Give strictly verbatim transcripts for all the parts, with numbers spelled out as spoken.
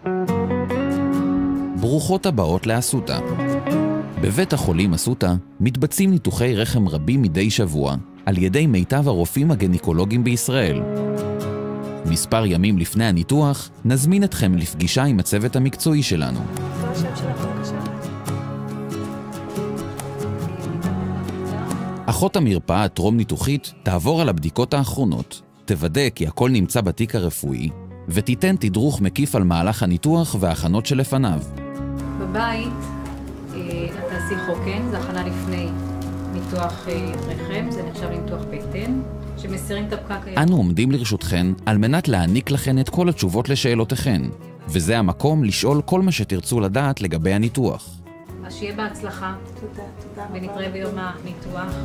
ברוכות הבאות לאסותא. בבית החולים אסותא מתבצעים ניתוחי רחם רבים מדי שבוע על ידי מיטב הרופאים הגניקולוגיים בישראל. מספר ימים לפני הניתוח נזמין אתכם לפגישה עם הצוות המקצועי שלנו. מה השם שלך בבקשה? אחות המרפאה הטרום ניתוחית תעבור על הבדיקות האחרונות, תוודא כי הכל נמצא בתיק הרפואי, ותיתן תדרוך מקיף על מהלך הניתוח וההכנות שלפניו. בבית את תעשי חוקן, זה הכנה לפני ניתוח רחם, זה נחשב לניתוח בטן, שמסירים את הפקק היום. אנו עומדים לרשותכן על מנת להעניק לכן את כל התשובות לשאלותיכן, וזה המקום לשאול כל מה שתרצו לדעת לגבי הניתוח. אז שיהיה בהצלחה. תודה, תודה. ונתראה ביום הניתוח.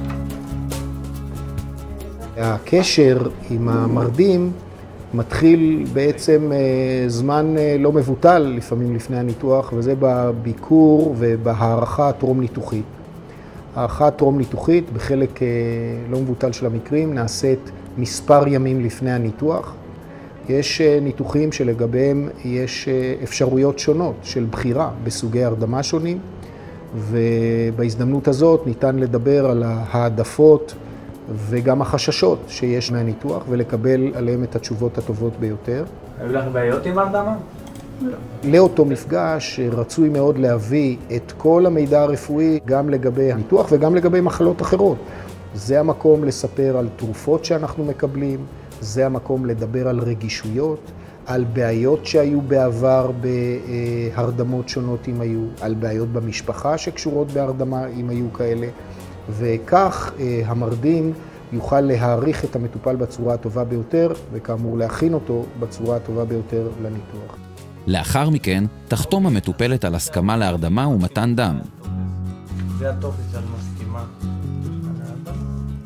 הקשר עם המרדים מתחיל בעצם זמן לא מבוטל, לפעמים לפני הניתוח, וזה בביקור ובהערכה הטרום-ניתוחית. הערכה הטרום-ניתוחית בחלק לא מבוטל של המקרים נעשית מספר ימים לפני הניתוח. יש ניתוחים שלגביהם יש אפשרויות שונות של בחירה בסוגי הרדמה שונים, ובהזדמנות הזאת ניתן לדבר על העדפות וגם החששות שיש מהניתוח ולקבל עליהם את התשובות הטובות ביותר. היו לך בעיות עם הרדמה? לא. לאותו מפגש רצוי מאוד להביא את כל המידע הרפואי גם לגבי הניתוח וגם לגבי מחלות אחרות. זה המקום לספר על תרופות שאנחנו מקבלים, זה המקום לדבר על רגישויות, על בעיות שהיו בעבר בהרדמות שונות אם היו, על בעיות במשפחה שקשורות בהרדמה אם היו כאלה, וכך המרדים יוכל להעריך את המטופל בצורה הטובה ביותר, וכאמור להכין אותו בצורה הטובה ביותר לניתוח. לאחר מכן תחתום המטופלת על הסכמה להרדמה ומתן דם. זה הטופס שאת מסכימה על ההרדמה.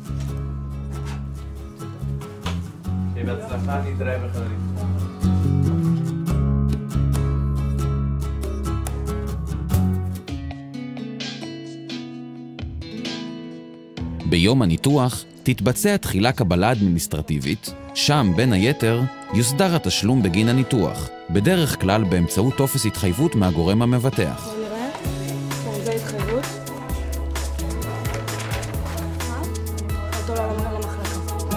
שבהצלחה נתראה בחדרים. ביום הניתוח תתבצע תחילה קבלה אדמיניסטרטיבית, שם בין היתר יוסדר התשלום בגין הניתוח, בדרך כלל באמצעות טופס התחייבות מהגורם המבטח. בוא נראה. כן, זה התחייבות. מה? אותו למחלקה.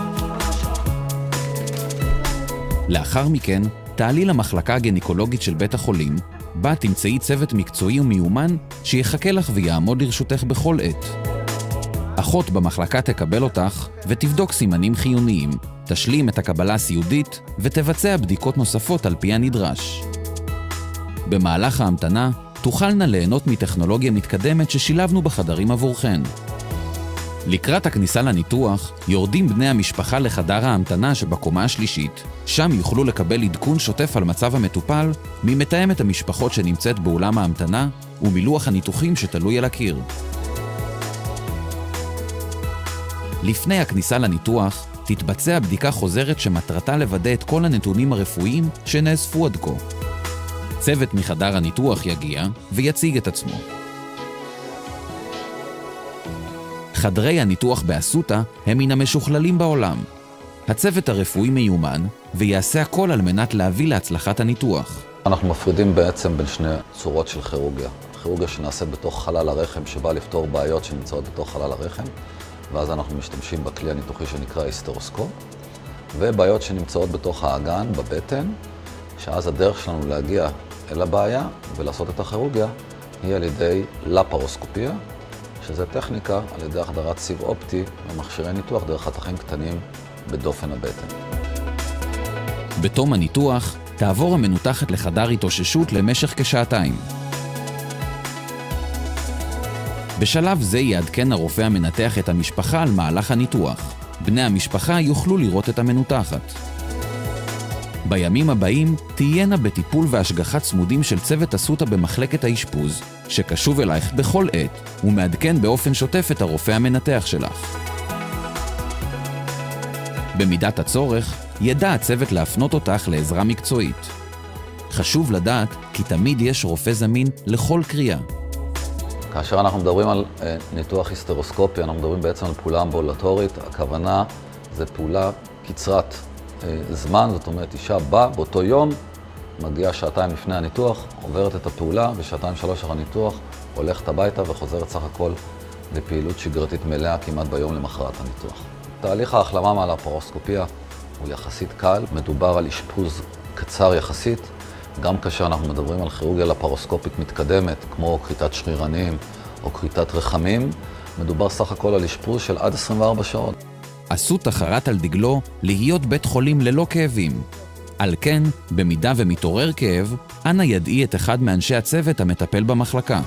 לאחר מכן תעלי למחלקה הגניקולוגית של בית החולים, בה תמצאי צוות מקצועי ומיומן שיחכה לך ויעמוד לרשותך בכל עת. אחות במחלקה תקבל אותך ותבדוק סימנים חיוניים, תשלים את הקבלה הסיעודית ותבצע בדיקות נוספות על פי הנדרש. במהלך ההמתנה תוכלנה ליהנות מטכנולוגיה מתקדמת ששילבנו בחדרים עבורכן. לקראת הכניסה לניתוח יורדים בני המשפחה לחדר ההמתנה שבקומה השלישית, שם יוכלו לקבל עדכון שוטף על מצב המטופל ממתאמת המשפחות שנמצאת באולם ההמתנה ומלוח הניתוחים שתלוי על הקיר. לפני הכניסה לניתוח, תתבצע בדיקה חוזרת שמטרתה לוודא את כל הנתונים הרפואיים שנאספו עד כה. צוות מחדר הניתוח יגיע ויציג את עצמו. חדרי הניתוח באסותא הם מן המשוכללים בעולם. הצוות הרפואי מיומן ויעשה הכל על מנת להביא להצלחת הניתוח. אנחנו מפרידים בעצם בין שני צורות של כירורגיה. כירורגיה שנעשית בתוך חלל הרחם שבא לפתור בעיות שנמצאות בתוך חלל הרחם, ואז אנחנו משתמשים בכלי הניתוחי שנקרא היסטרוסקופ, ובעיות שנמצאות בתוך האגן, בבטן, שאז הדרך שלנו להגיע אל הבעיה ולעשות את הכירורגיה היא על ידי לפרוסקופיה, שזה טכניקה על ידי החדרת סיב אופטי ומכשירי ניתוח דרך חתכים קטנים בדופן הבטן. בתום הניתוח תעבור המנותחת לחדר התאוששות למשך כשעתיים. בשלב זה יעדכן הרופא המנתח את המשפחה על מהלך הניתוח. בני המשפחה יוכלו לראות את המנותחת. בימים הבאים תהיינה בטיפול והשגחה צמודים של צוות אסותא במחלקת האשפוז, שקשוב אלייך בכל עת ומעדכן באופן שוטף את הרופא המנתח שלך. במידת הצורך, ידע הצוות להפנות אותך לעזרה מקצועית. חשוב לדעת כי תמיד יש רופא זמין לכל קריאה. כאשר אנחנו מדברים על ניתוח היסטרוסקופי, אנחנו מדברים בעצם על פעולה אמבולטורית. הכוונה זה פעולה קצרת זמן, זאת אומרת, אישה באה באותו יום, מגיעה שעתיים לפני הניתוח, עוברת את הפעולה, ושעתיים שלוש אחרי הניתוח, הולכת הביתה וחוזרת סך הכל לפעילות שגרתית מלאה כמעט ביום למחרת הניתוח. תהליך ההחלמה מהלפרוסקופיה הוא יחסית קל, מדובר על אשפוז קצר יחסית, גם כאשר אנחנו מדברים על כירורגיה לפרוסקופית מתקדמת, כמו כריתת שרירנים או כריתת רחמים, מדובר סך הכל על אשפוז של עד עשרים וארבע שעות. אסותא חרת על דגלו להיות בית חולים ללא כאבים. על כן, במידה ומתעורר כאב, אנא ידעי את אחד מאנשי הצוות המטפל במחלקה.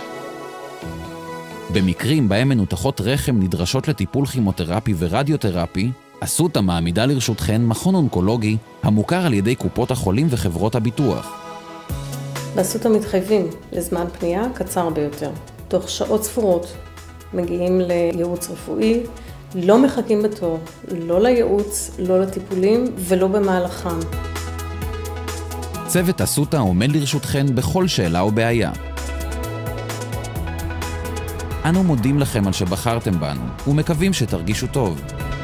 במקרים בהם מנותחות רחם נדרשות לטיפול כימותרפי ורדיותרפי, אסותא מעמידה לרשותכן מכון אונקולוגי המוכר על ידי קופות החולים וחברות הביטוח. באסותא מתחייבים לזמן פנייה קצר ביותר. תוך שעות ספורות מגיעים לייעוץ רפואי, לא מחכים בתור, לא לייעוץ, לא לטיפולים ולא במהלכם. צוות אסותא עומד לרשותכן בכל שאלה או בעיה. אנו מודים לכם על שבחרתם בנו ומקווים שתרגישו טוב.